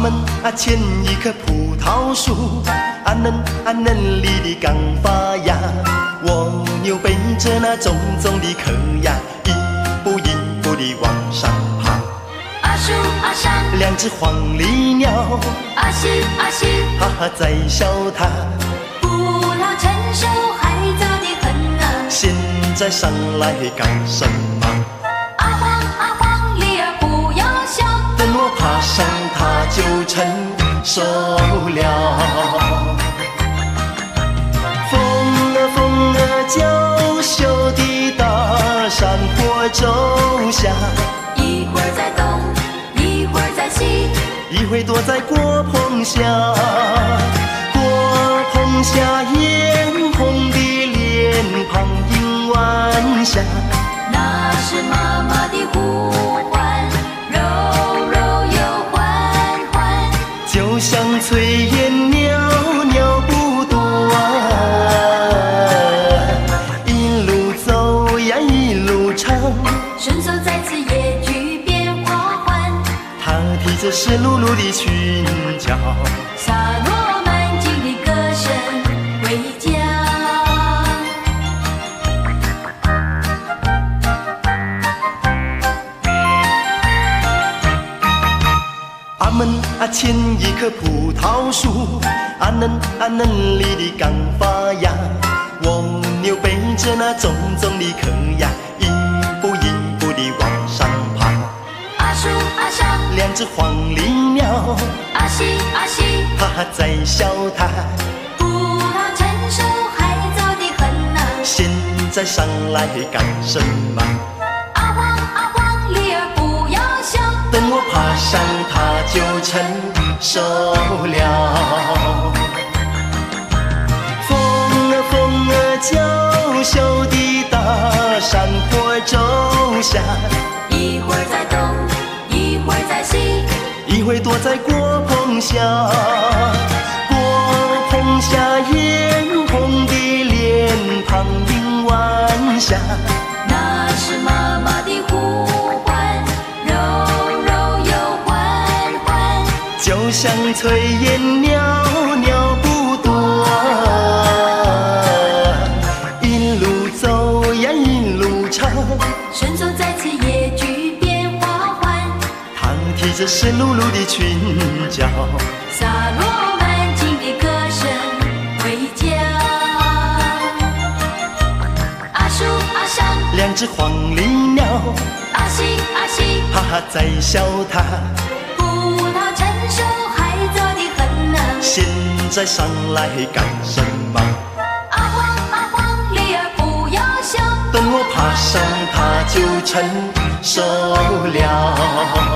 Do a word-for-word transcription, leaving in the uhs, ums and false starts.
们啊牵一棵葡萄树，啊嫩啊嫩绿的刚发芽，蜗牛背着那重重的壳呀，一步一步地往上爬。 啊树啊上， 两只黄鹂鸟， 啊西啊西， 哈哈在笑它。 葡萄成熟还早得很啊， 现在上来干什么？ 阿黄阿黄，梨儿不要笑， 等我爬上它就成熟了。风啊风啊，娇羞的大山坡走下， 一会儿在东，一会儿在西， 一会躲在锅棚下，锅棚下艳红的脸庞映晚霞， 那是妈妈的呼唤，柔柔又缓缓， 就像炊烟袅袅不断，一路走呀一路唱， 顺手在此野菊变花环， 他提着湿漉漉的裙角， 洒落满襟的歌声回家。 阿门啊牵一棵葡萄树，啊嫩啊嫩绿的刚发芽，蜗牛背着那重重的壳呀，一步一步地往上爬。 啊树啊上， 两只黄鹂鸟， 啊西啊西， 哈哈在笑它。 葡萄成熟还早得很啊， 现在上来干什么？ 阿黄阿黄，梨儿不要笑， 等我爬上它就成熟了。风啊风啊，娇羞的大山坡走下， 一会儿在东，一会儿在西， 一会躲在锅棚下，锅棚下艳红的脸庞映晚霞， 那是妈妈的呼唤，柔柔又缓缓， 就像炊烟袅袅不断，一路走呀一路唱， 顺手在此野菊变花环， 他提着湿漉漉的裙角， 洒落满襟的歌声回家。啊树啊上， 两只黄鹂鸟， 啊西啊西， 哈哈在笑它。 葡萄成熟还早得很啊， 现在上来干什么？ 阿黄阿黄，梨儿不要笑， 等我爬上它就成熟了。